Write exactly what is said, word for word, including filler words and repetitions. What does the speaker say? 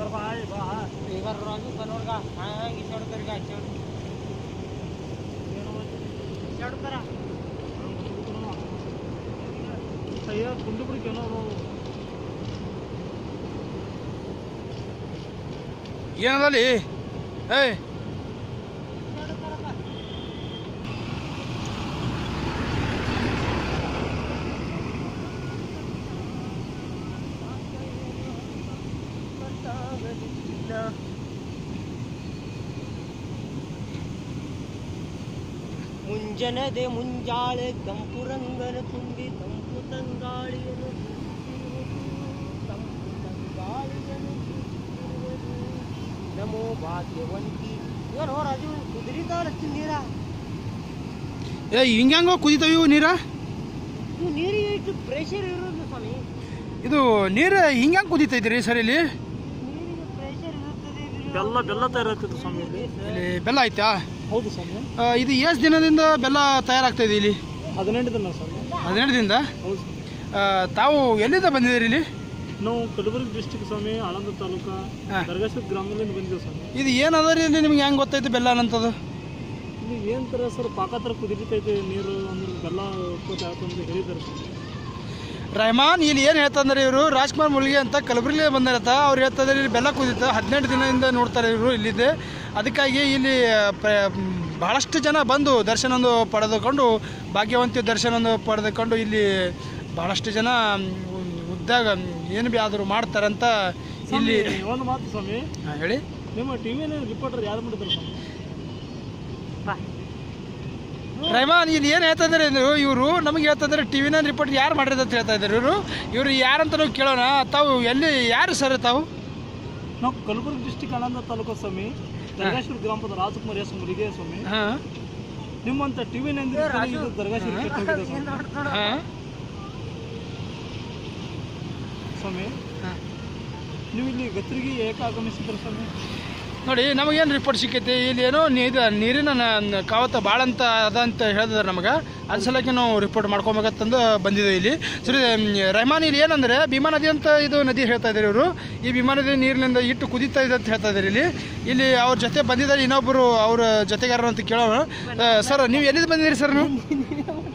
ಏನದಲ್ಲಿ ಏಯ್ ಮುಂಜನದೆ ಮುಂಜಾಳೆ ತಂಪು ರಂಗನ ತುಂಬಿ ತಂಪು ತಂಗಾಳಿಯನ್ನು ತಂಪು ತಂಗಾಳಿಯನ್ನು ನಮೋ ಭಾಗ್ಯವಂತಿ. ಏನು ರಾಜು ಕುದುರಿತಾವಲ್ಲ ನೀರ ಏ ಹಿಂಗ್ಯಾಂಗೋ ಕುದಿತಾವ ಇವು ನೀರ? ಇದು ನೀರಿಗೆ ಇಟ್ಟು ಪ್ರೆಷರ್ ಇರೋದು ಸ್ವಾಮಿ. ಇದು ನೀರು ಹಿಂಗ್ಯಾಂಗ ಕುದಿತೈತ್ರಿ ಸರ್? ಇಲ್ಲಿ ನೀರಿಗೆ ಪ್ರೆಷರ್ ಇರುತ್ತದೆ. ಬೆಲ್ಲ ಬೆಲ್ಲ ತಯಾರಾಗ್ತದೆ ಸ್ವಾಮಿ. ಇಲ್ಲಿ ಬೆಲ್ಲ ಐತಾ? ಹೌದು ಸ್ವಾಮಿ. ಇದು ಎಷ್ಟು ದಿನದಿಂದ ಬೆಲ್ಲ ತಯಾರಾಗ್ತಾ ಇದೆ ಇಲ್ಲಿ? ಹದಿನೆಂಟು ದಿನ ಸ್ವಾಮಿ. ಹದಿನೆಂಟು ದಿನದ? ಹೌದು. ತಾವು ಎಲ್ಲಿಂದ ಬಂದಿದ್ದೀರಿ ಇಲ್ಲಿ? ನಾವು ಕಲಬುರಗಿ ಡಿಸ್ಟಿಕ್ ಸ್ವಾಮಿ, ಆಳಂದ ತಾಲೂಕು ದರ್ಗಾಶ್ವರ ಗ್ರಾಮದಿಂದ ಬಂದಿದ್ದೇವೆ ಸ್ವಾಮಿ. ಇದು ಏನದ ರೀ ಇಲ್ಲಿ ನಿಮ್ಗೆ ಹೆಂಗೆ ಗೊತ್ತೈತೆ ಬೆಲ್ಲ ಅನ್ನಂಥದ್ದು? ಇಲ್ಲಿ ಏನು ಥರ ಸರ್ ಪಾಕ ಥರ ಕುದಿತೈತೆ ನೀರು, ಅಂದ್ರೆ ಬೆಲ್ಲ ಉತ್ಪತ್ತಿ ಆಯ್ತು ಅಂತ ಹೇಳಿದ್ದಾರೆ ಸ್ವಾಮಿ. ರೆಹಮಾನ್ ಇಲ್ಲಿ ಏನು ಹೇಳ್ತಂದ್ರೆ ಇವರು ರಾಜ್ಕುಮಾರ್ ಮುಲ್ಗೆ ಅಂತ ಕಲಬುರಗಿ ಬಂದಿರತ್ತ ಅವ್ರು ಹೇಳ್ತಾರೆ ಇಲ್ಲಿ ಬೆಲ್ಲ ಕುದಿತ ಹದಿನೆಂಟು ದಿನದಿಂದ ನೋಡ್ತಾರೆ ಇವರು ಇಲ್ಲಿದೆ. ಅದಕ್ಕಾಗಿ ಇಲ್ಲಿ ಬಹಳಷ್ಟು ಜನ ಬಂದು ದರ್ಶನವನ್ನು ಪಡೆದುಕೊಂಡು ಭಾಗ್ಯವಂತಿ ದರ್ಶನವನ್ನು ಪಡೆದುಕೊಂಡು ಇಲ್ಲಿ ಬಹಳಷ್ಟು ಜನ ಉದ್ದಾಗ ಏನು ಬಿ ಆದರೂ ಮಾಡ್ತಾರಂತ ಇಲ್ಲಿ. ಒಂದು ಮಾತು ಸ್ವಾಮಿ ಹೇಳಿ. ನಿಮ್ಮ ಟಿ ವಿ ರಿಪೋರ್ಟರ್ ಯಾರು ಮಾಡಿದ್ರು ಸ್ವಾಮಿ? ರೆಹಮಾನ್ ಇಲ್ಲಿ ಏನು ಹೇಳ್ತಾ ಇದ್ದಾರೆ ಅಂದರು ಇವರು ನಮಗೆ ಹೇಳ್ತಾ ಇದ್ದಾರೆ ಟಿ ವಿ ನೈನ್ ರಿಪೋರ್ಟ್ ಯಾರು ಮಾಡಿರೋದು ಅಂತ ಹೇಳ್ತಾ ಇದ್ದಾರೆ ಇವರು. ಇವರು ಯಾರಂತ ನಾವು ಕೇಳೋಣ. ತಾವು ಎಲ್ಲಿ ಯಾರು ಸರ್ ತಾವು? ನಾವು ಕಲಬುರಗಿ ಡಿಸ್ಟಿಕ್ ಆಳಂದ ತಾಲೂಕು ಸ್ವಾಮಿ, ದರ್ಗಾಶ್ವರ ಗ್ರಾಮದ ರಾಜಕುಮಾರ್ ಎಸ್ ಮುಲಿಗೆ ಸ್ವಾಮಿ. ನಿಮ್ಮಂತ ಟಿ ವಿ ನೈನ್ ದರ್ಗಾಶ್ವರ ಸ್ವಾಮಿ, ನೀವು ಇಲ್ಲಿ ಗತ್ರಿಗೆ ಏಕ ಆಗಮಿಸಿದ್ರು ಸ್ವಾಮಿ? ನೋಡಿ ನಮಗೇನು ರಿಪೋರ್ಟ್ ಸಿಕ್ಕೈತಿ ಇಲ್ಲಿ ಏನೋ ಇದು ನೀರಿನ ಕಾವತ್ತ ಭಾಳ ಅಂತ ಅದ ಅಂತ ಹೇಳಿದಾರೆ ನಮಗೆ. ಅದ್ರ ಸಲಕ್ಕೆ ನಾವು ರಿಪೋರ್ಟ್ ಮಾಡ್ಕೊಬೇಕಂತಂದು ಬಂದಿದ್ದೇವೆ ಇಲ್ಲಿ. ಸರಿ ರೆಹಮಾನ್ ಇಲ್ಲಿ ಏನಂದರೆ ಭೀಮಾ ನದಿ ಅಂತ ಇದು ನದಿ ಹೇಳ್ತಾ ಇದ್ದಾರೆ ಇವರು. ಈ ಭೀಮಾ ನದಿ ನೀರಿನಿಂದ ಇಟ್ಟು ಕುದೀತಾ ಇದೆ ಅಂತ ಹೇಳ್ತಾ ಇದ್ದಾರೆ ಇಲ್ಲಿ. ಇಲ್ಲಿ ಅವ್ರ ಜೊತೆ ಬಂದಿದ್ದಾರೆ ಇನ್ನೊಬ್ಬರು ಅವ್ರ ಜೊತೆಗಾರರು ಅಂತ ಕೇಳೋಣ. ಸರ್ ನೀವು ಎಲ್ಲಿಂದ ಬಂದಿದ್ದೀರಿ ಸರ್? ನೀವು